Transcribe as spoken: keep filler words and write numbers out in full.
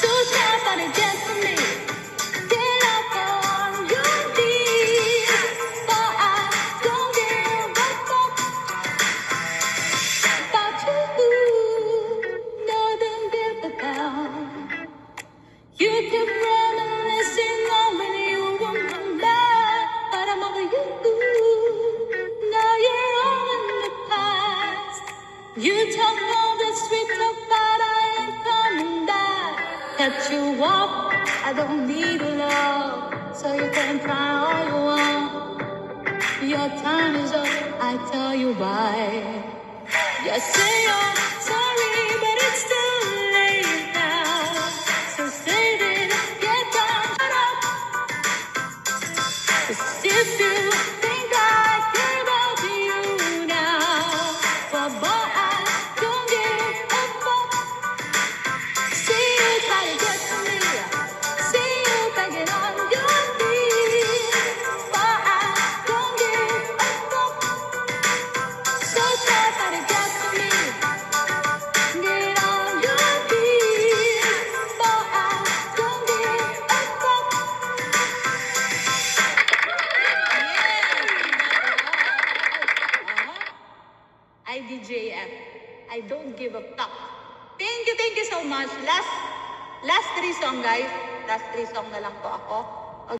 So try but it just for me. Get up on your feet. For I don't give a fuck about you. No, don't give a damn. You keep reminiscing on when you won't come back, but I'm over you. Now you're all in the past. You talk all the sweet talk, but I ain't coming back. Cut you off, I don't need love, so you can try all you want. Your time is up, I tell you why. You say you're sorry, but it's too late now. So save it, get down, shut up. 'Cause if you think I care about you now, well, boy, I don't give a fuck. See you try to get to me, see you begging on your knees, but I don't give a fuck. So try to get to me, get on your knees, but I don't give a fuck. I D J F. I don't give a fuck. Thank you, thank you so much. Last, last three song, guys. Last three song na lang po ako.